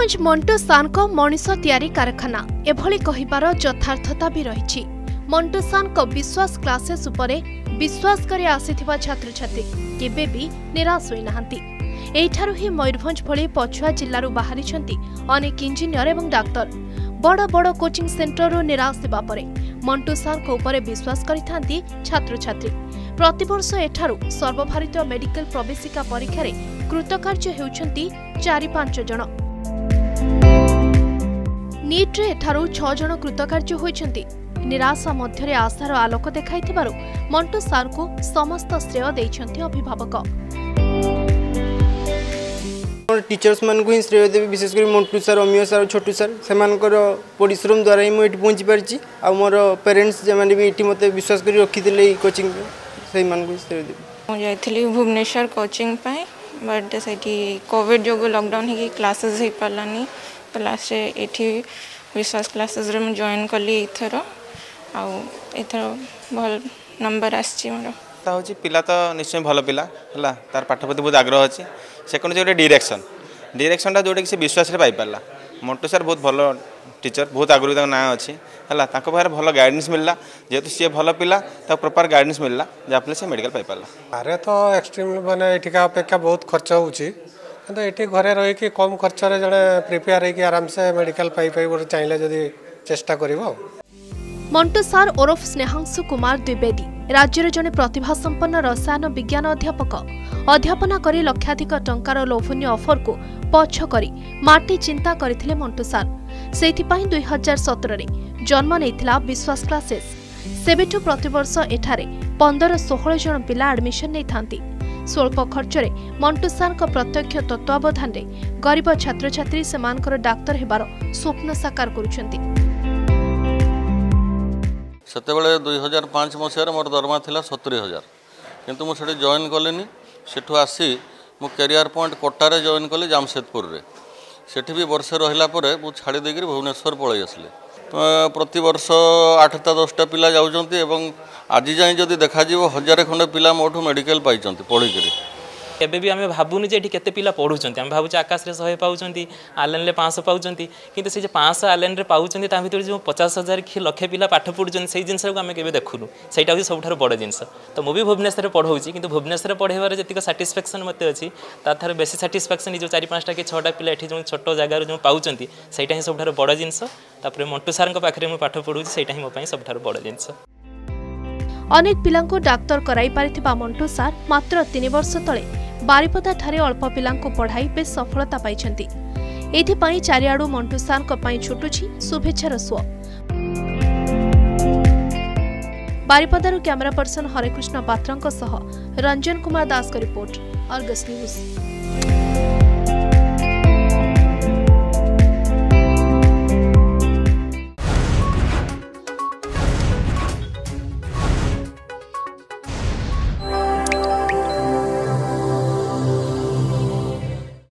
मयूरभंज मंटू सार को मनीष तैयारी कारखाना एभली कहिबार यथार्थता भी रही। मंटू सार को विश्वास क्लासेस उपरे विश्वास करे आसीथिबा छात्र छात्री केबे भी निराश होई नाहंती। एठारु ही मयूरभंज भली पछुआ जिल्लारू बाहरिछंती अनेक इंजीनियर एवं डाक्टर। बड़ बड़ कोचिंग सेंटर रो निराश हेबा परे मंटू सार को उपरे विश्वास करिथांती छात्र छात्री। प्रतिवर्ष एठारु सर्वभारतीय मेडिकल प्रवेशिका परीक्षा रे कृतकार्य हेउछंती 4-5 जण। नीट रे एठारु 6 जण कृतकार्य होइछंती। निराशा मध्यरे आशार आलोक देखाइथिबारु मंटू सार को समस्त श्रेय देइछंती अभिभावक। टीचर्स मान को ही श्रेय देवी, विशेषकर Mantu sir, Amiya sir, Chhotu sir से परिश्रम द्वारा ही मुझे पहुँची पार्टी। आ मोर पेरेंट्स जमाने भी ये मत विश्वास कर रखी कोचिंग से श्रेय देवी। जाइली भुवनेश्वर कोचिंग बट से कोविड जो लॉकडाउन हो क्लासेस हो पारानी तो लास्ट ये विश्वास क्लासेस रे जॉइन कली एथर आथर भल नंबर आसी पिला तो निश्चय भल पिला है तार पाठ प्रति बहुत आग्रह अच्छी। सेकेंड जो डायरेक्शनटा जोटा कि विश्वास पाई पारा। मंटू सर बहुत भल टीचर, बहुत आगुरी ना अच्छी है पाखे भल गाइडेंस मिलला। जेहेतु सी भल पिला प्रॉपर गाइडेंस मिलला जहाँफल से मेडिकल पाई पारा। अरे तो एक्सट्रीम माने एठिका अपेक्षा बहुत खर्च होउची तो ये घरे रही कम खर्च जड़े प्रिपेयर होकर आराम से मेडिकल पाई चाहिए जदि चेष्टा करिवो। मंटू सार ओरफ स्नेहांशु कुमार द्विवेदी राज्यर जने प्रतिभा संपन्न रसायन विज्ञान अध्यापक। अध्यापना करी लक्षाधिक टंकार लोभनीय ऑफर को पछ करी माटी चिंता करथिले मंटू सार। सेथिपाई 2017 रे जन्म नेइथिला विश्वास क्लासेस। सेबेठु प्रतिवर्ष एठारे 15-16 जन पिला एडमिशन नै थांती। स्वल्प खर्च रे मंटू सार को प्रत्यक्ष तत्वावधान रे गरीब छात्र छात्री सेमानकर डाक्तर हेबार स्वप्न साकार करुछंती। सेतेबेले 2005 मसीह मोर दरमा थिला 70,000 किंतु मु सेठी जॉइन कलेनी। सेठु आसी मु कैरियर पॉइंट कोटारे जॉइन कली जामशेदपुर रे। सेठी भी वर्ष रहिला परे मु छाड़ी देकर भुवनेश्वर पळै आसले। प्रति वर्ष 8-10 पिला जाउचंती एवं आज जाए जदि देखा जीवो 1000 खंडे पिला मोठू मेडिकल पाइचंती पढ़ी करी। एबे भी आमे भाबुनी जे केते पिला पढुचंती। आमे भाबुचे आकाश रे 100 पाउचंती, आलेन ले 500 पाउचंती, किंतु से जे 500 आलेन रे पाउचंती ता भितर जो 50,000 कि लक्षे पिला पाठ पढुचंती सेही जिंस को आमे केबे देखुनु। सेटा भी सबठार बड़ जिंस। तो मु भी भुवनेश्वर रे पढौची किंतु भुवनेश्वर रे पढेबार जतिक सैटिस्फैक्शन मते अछि ता थारे बेसी सैटिस्फैक्शन जो 4-5टा कि 6टा पिला एठी जो छोटो जगह रे जो पाउचंती सेटा ही सबठार बड़ जिंस। तापरे मंटू सार को पाखरे मु पाठ पढौची सेटा ही मो पई सबठार बड़ जिंस। अनेक पिलांको डाक्टर कराई पारिथिबा मंटू सार मात्र 3 वर्ष तले बारिपदा ठारे अल्प पिलांको पढ़ाई बेस सफलता पाइछंती। एथिपाई चारिआडू मंटू सार को पई छुटुछि शुभेच्छार स्व। बारिपदारू कैमरा पर्सन हरेकृष्ण पात्रंको सह रंजन कुमार दास को रिपोर्ट, अर्गस न्यूज।